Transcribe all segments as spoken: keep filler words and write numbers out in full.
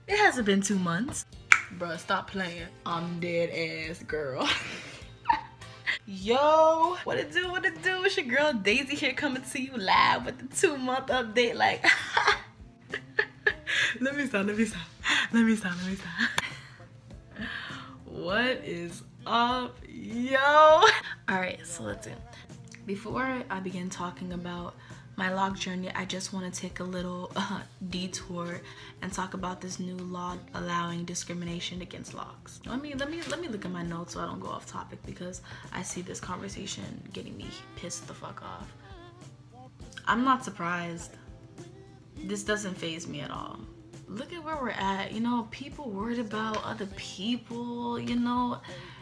It hasn't been two months. Bruh, stop playing. I'm dead ass girl. Yo, what it do, what it do? It's your girl Daisy here coming to you live with the two month update. Like, let me stop, let me stop, let me stop, let me stop. What is up, yo? Alright, so let's do. Before I begin talking about my log journey, I just want to take a little uh, detour and talk about this new law allowing discrimination against logs. Let me let me let me look at my notes so I don't go off topic, because I see this conversation getting me pissed the fuck off. I'm not surprised. This doesn't faze me at all. Look at where we're at. You know, people worried about other people, you know.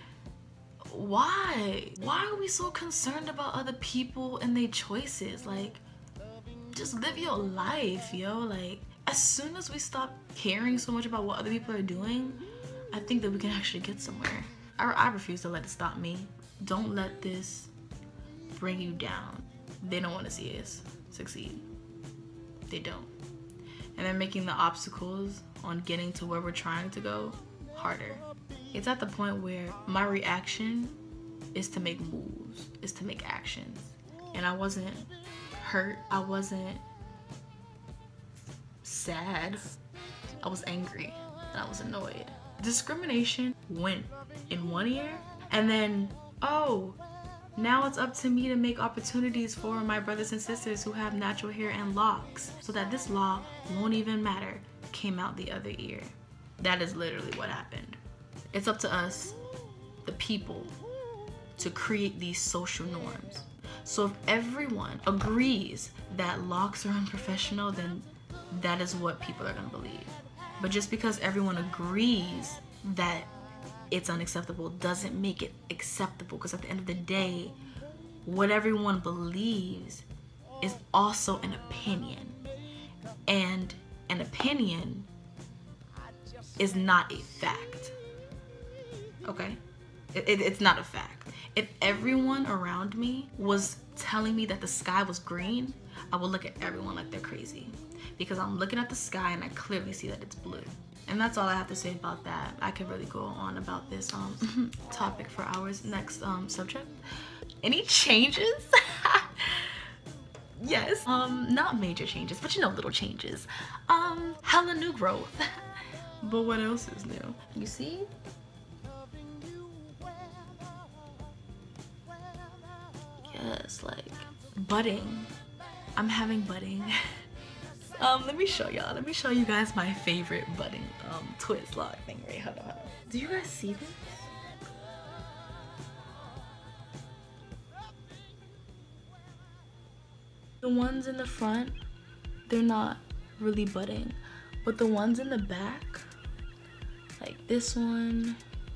Why? Why are we so concerned about other people and their choices? Like, just live your life, yo. Like, as soon as we stop caring so much about what other people are doing, I think that we can actually get somewhere. I, I refuse to let it stop me. Don't let this bring you down. They don't want to see us succeed. They don't. And they're making the obstacles on getting to where we're trying to go harder. It's at the point where my reaction is to make moves, is to make actions. And I wasn't hurt, I wasn't sad, I was angry and I was annoyed. Discrimination went in one ear, and then, oh, now it's up to me to make opportunities for my brothers and sisters who have natural hair and locks, so that this law won't even matter, came out the other ear. That is literally what happened. It's up to us, the people, to create these social norms. So if everyone agrees that locks are unprofessional, then that is what people are gonna believe. But just because everyone agrees that it's unacceptable doesn't make it acceptable, because at the end of the day, what everyone believes is also an opinion. And an opinion is not a fact. Okay? It, it, it's not a fact. If everyone around me was telling me that the sky was green, I would look at everyone like they're crazy. Because I'm looking at the sky and I clearly see that it's blue. And that's all I have to say about that. I could really go on about this um, topic for hours. Next um, subject. Any changes? Yes. Um, not major changes, but you know, little changes. Um, hella new growth. But what else is new? You see? Yes, like budding. I'm having budding. um, let me show y'all. Let me show you guys my favorite budding um twist log thing. Right, hold on, hold on. Do you guys see this? The ones in the front, they're not really budding, but the ones in the back, like this one,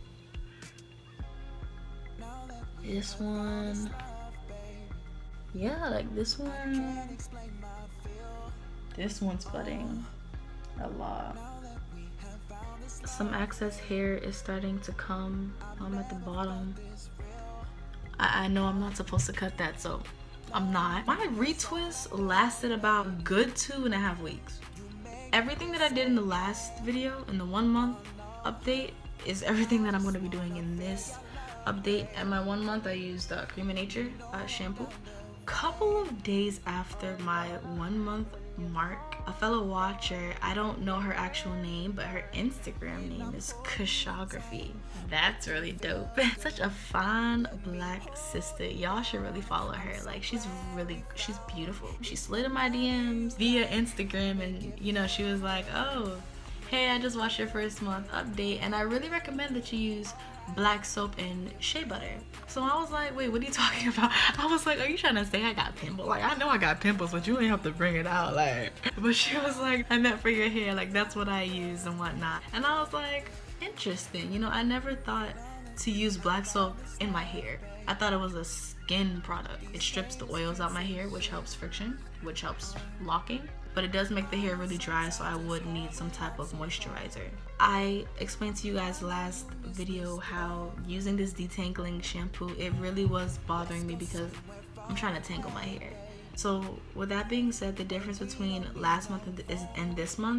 this one. Yeah, like this one. This one's budding a lot. Some excess hair is starting to come um, at the bottom. I, I know I'm not supposed to cut that, so I'm not. My retwist lasted about a good two and a half weeks. Everything that I did in the last video, in the one month update, is everything that I'm going to be doing in this update. At my one month, I used uh, Cream of Nature uh, shampoo. Couple of days after my one month mark, a fellow watcher, I don't know her actual name, but her Instagram name is Xoxography. That's really dope. Such a fine black sister. Y'all should really follow her. Like, she's really, she's beautiful. She slid in my D Ms via Instagram, and you know, she was like, oh, hey, I just watched your first month update, and I really recommend that you use black soap and shea butter. So I was like, wait, what are you talking about? I was like, are you trying to say I got pimples? Like, I know I got pimples, but you ain't have to bring it out. Like, but she was like, I meant for your hair. Like, that's what I use and whatnot. And I was like, interesting. You know, I never thought to use black soap in my hair. I thought it was a skin product. It strips the oils out my hair, which helps friction, which helps locking. But it does make the hair really dry, so I would need some type of moisturizer. I explained to you guys last video how using this detangling shampoo, it really was bothering me because I'm trying to tangle my hair. So with that being said, the difference between last month and this month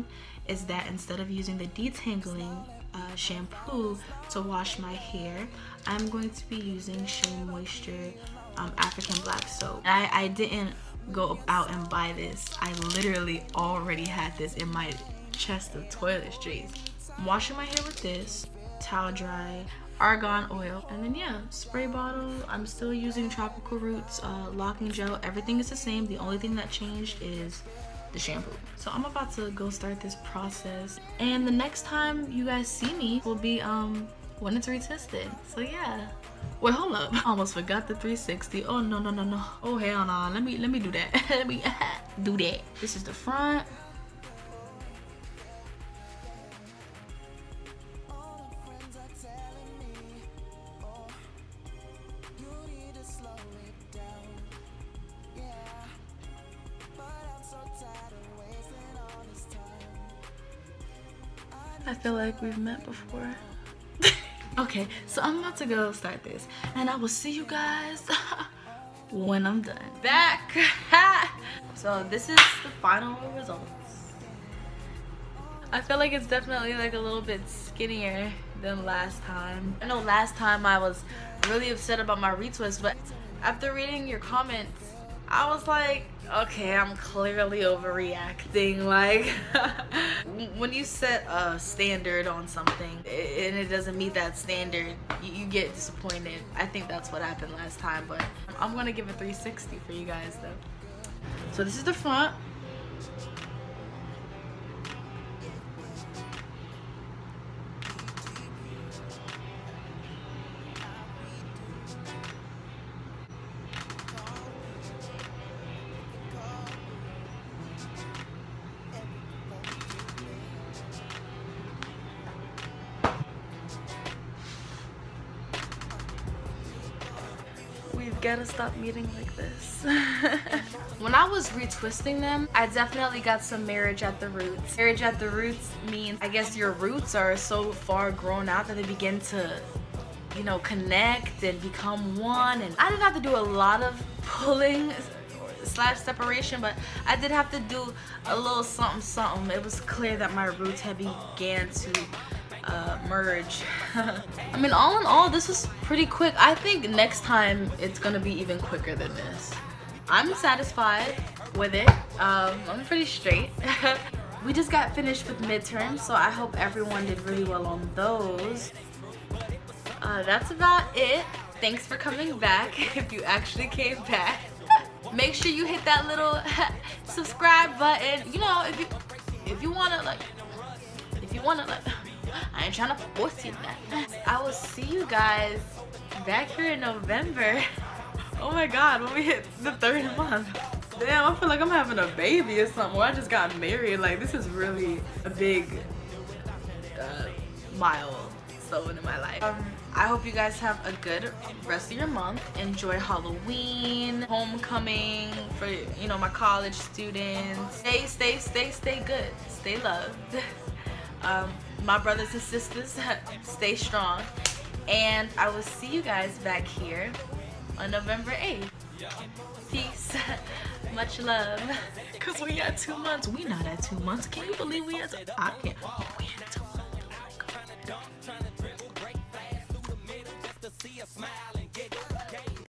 is that instead of using the detangling uh, shampoo to wash my hair, I'm going to be using Shea Moisture um, African Black Soap. I, I didn't go out and buy this. I literally already had this in my chest of toiletries. I'm washing my hair with this, towel dry, argan oil, and then yeah, spray bottle. I'm still using Tropical Roots uh, locking gel. Everything is the same. The only thing that changed is the shampoo. So I'm about to go start this process, and the next time you guys see me will be um when it's retwisted. So yeah. Wait, hold up. I almost forgot the three sixty. Oh no no no no. Oh hell no. Let me let me do that. Let me do that. This is the front. I feel like we've met before. Okay, so I'm about to go start this, and I will see you guys when I'm done. Back. So this is the final results. I feel like it's definitely like a little bit skinnier than last time. I know last time I was really upset about my retwist, but after reading your comments, I was like, okay, I'm clearly overreacting. Like, when you set a standard on something and it doesn't meet that standard, you, you get disappointed. I think that's what happened last time, but I'm gonna give a three sixty for you guys though. So this is the front. We've gotta stop meeting like this. When I was retwisting them, I definitely got some marriage at the roots. Marriage at the roots means, I guess your roots are so far grown out that they begin to, you know, connect and become one. And I didn't have to do a lot of pulling slash separation, but I did have to do a little something something. It was clear that my roots had began to uh, merge. I mean, all in all, this was pretty quick. I think next time it's gonna be even quicker than this. I'm satisfied with it. Um, I'm pretty straight. We just got finished with midterms, so I hope everyone did really well on those. Uh, that's about it. Thanks for coming back, if you actually came back. Make sure you hit that little subscribe button. You know, if you if you wanna like, if you wanna like, I ain't trying to force you that. I will see you guys back here in November. Oh my God, when we hit the third month. Damn, I feel like I'm having a baby or something. Or I just got married. Like, this is really a big uh, milestone in my life. Um, I hope you guys have a good rest of your month. Enjoy Halloween, homecoming for, you know, my college students. Stay, stay, stay, stay good. Stay loved. Um, my brothers and sisters, stay strong. And I will see you guys back here on November eighth. Peace. Much love. Cause we at two months. We not at two months. Can you believe we at two? I can't. We at two months. Oh my God.